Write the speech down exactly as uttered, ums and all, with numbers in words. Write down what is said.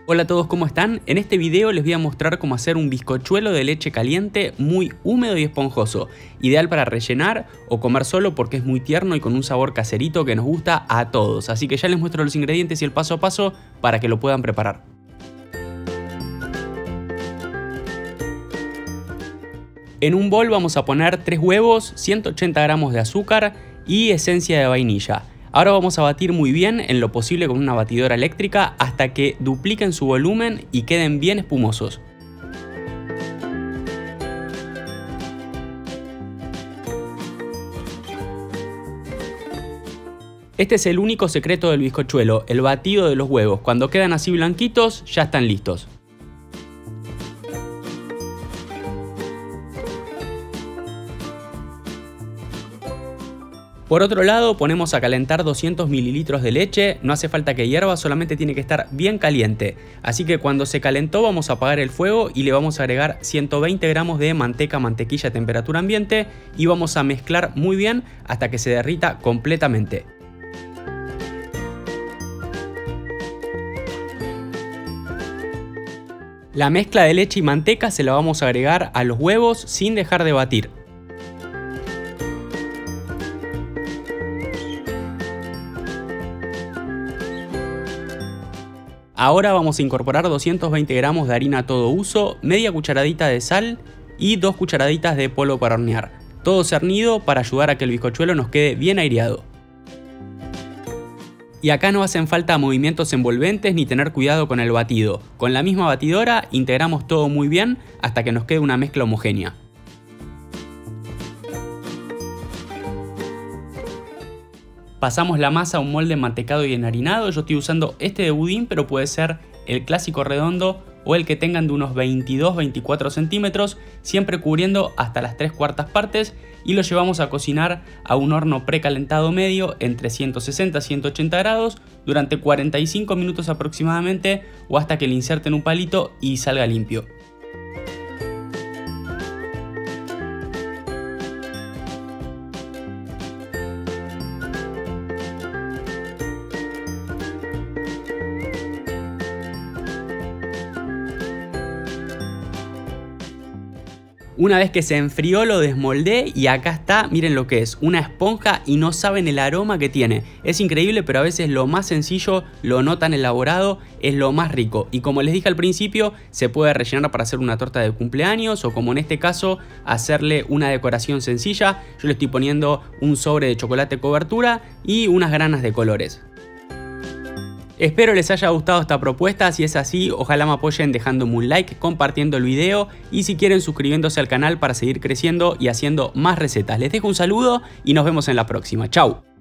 Hola a todos, ¿cómo están? En este video les voy a mostrar cómo hacer un bizcochuelo de leche caliente muy húmedo y esponjoso, ideal para rellenar o comer solo porque es muy tierno y con un sabor caserito que nos gusta a todos. Así que ya les muestro los ingredientes y el paso a paso para que lo puedan preparar. En un bol vamos a poner tres huevos, ciento ochenta gramos de azúcar y esencia de vainilla. Ahora vamos a batir muy bien, en lo posible con una batidora eléctrica, hasta que dupliquen su volumen y queden bien espumosos. Este es el único secreto del bizcochuelo, el batido de los huevos. Cuando quedan así blanquitos, ya están listos. Por otro lado, ponemos a calentar doscientos mililitros de leche, no hace falta que hierva, solamente tiene que estar bien caliente. Así que cuando se calentó vamos a apagar el fuego y le vamos a agregar ciento veinte gramos de manteca, mantequilla a temperatura ambiente y vamos a mezclar muy bien hasta que se derrita completamente. La mezcla de leche y manteca se la vamos a agregar a los huevos sin dejar de batir. Ahora vamos a incorporar doscientos veinte gramos de harina a todo uso, media cucharadita de sal y dos cucharaditas de polvo para hornear. Todo cernido para ayudar a que el bizcochuelo nos quede bien aireado. Y acá no hacen falta movimientos envolventes ni tener cuidado con el batido. Con la misma batidora integramos todo muy bien hasta que nos quede una mezcla homogénea. Pasamos la masa a un molde mantecado y enharinado. Yo estoy usando este de budín, pero puede ser el clásico redondo o el que tengan de unos veintidós a veinticuatro centímetros, siempre cubriendo hasta las tres cuartas partes, y lo llevamos a cocinar a un horno precalentado medio entre ciento sesenta a ciento ochenta grados durante cuarenta y cinco minutos aproximadamente, o hasta que le inserten un palito y salga limpio. Una vez que se enfrió lo desmoldé y acá está, miren lo que es, una esponja y no saben el aroma que tiene. Es increíble, pero a veces lo más sencillo, lo no tan elaborado, es lo más rico. Y como les dije al principio, se puede rellenar para hacer una torta de cumpleaños o como en este caso, hacerle una decoración sencilla. Yo le estoy poniendo un sobre de chocolate cobertura y unas granas de colores. Espero les haya gustado esta propuesta, si es así, ojalá me apoyen dejándome un like, compartiendo el video y si quieren suscribiéndose al canal para seguir creciendo y haciendo más recetas. Les dejo un saludo y nos vemos en la próxima. Chau.